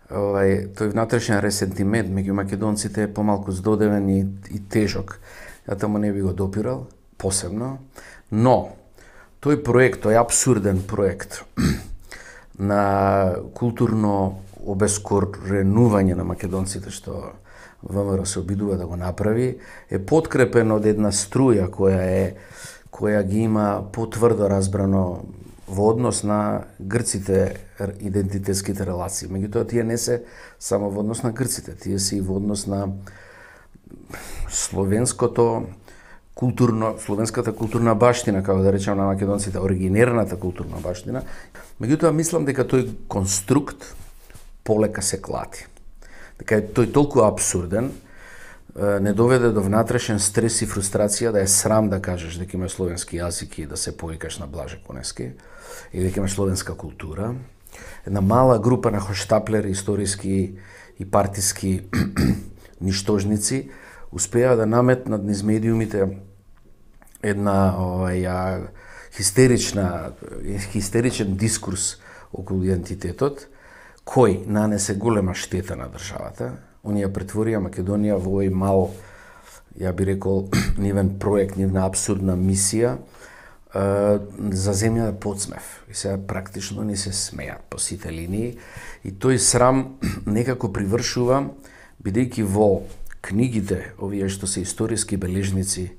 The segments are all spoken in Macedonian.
тој внатрешен ресентимент меѓу македонците е помалку здодевен и тежок. Ја таму не би го допирал посебно, но тој проект, тој абсурден проект на културно обескоренување на македонците што ВМРО се обидува да го направи, е подкрепен од една струја која ги има потврдо разбрано во однос на грците идентитетските релации. Меѓутоа, тие не се само во однос на грците, тие се и во однос на словенската културна баштина, како да речем на македонците, оригинерната културна баштина. Меѓутоа, мислам дека тој конструкт полека се клати. Дека е тој толку абсурден, не доведе до внатрешен стрес и фрустрација да е срам да кажеш дека имаш словенски јазик и да се повикаш на Блаже Конески и дека имаш словенска култура. Една мала група на хоштаплери, историски и партиски ништожници успеа да наметнат низ медиумите една хистеричен дискурс околу идентитетот, кој нанесе голема штета на државата. Они ја претворија Македонија во овој мал, ја би рекол, нивен проект, нивна абсурдна мисија за земја подсмев. И сега практично ни се смеат по сите линии. И тој срам некако привршува, бидејќи во книгите, овие што се историски бележници,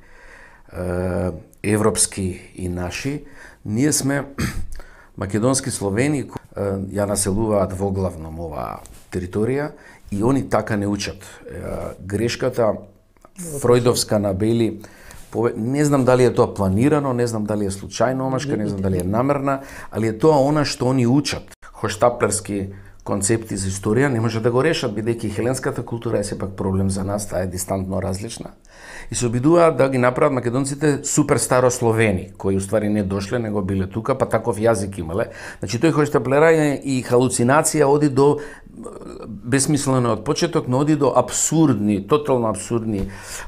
европски и наши, ние сме македонски словени, ја населуваат воглавно оваа територија и они така не учат. Грешката фројдовска на Бели, не знам дали е тоа планирано, не знам дали е случајно омашка, не знам дали е намерна, али е тоа она што они учат. Хоштаплерски концепти за историја не може да го решат, бидејќи хеленската култура е сепак проблем за нас, таа е дистантно различна. И се обидуваат да ги направат македонците супер старословени, кои уствари не дошле, него биле тука, па таков јазик имале. Значи тој хоштаплерање и халуцинација оди до безсмислено од почеток, но оди до абсурдни, тотално абсурдни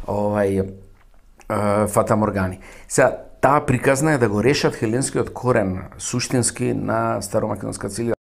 фатаморгани. Сега, таа приказна е да го решат хеленскиот корен суштински на старомакедонска цивилизација.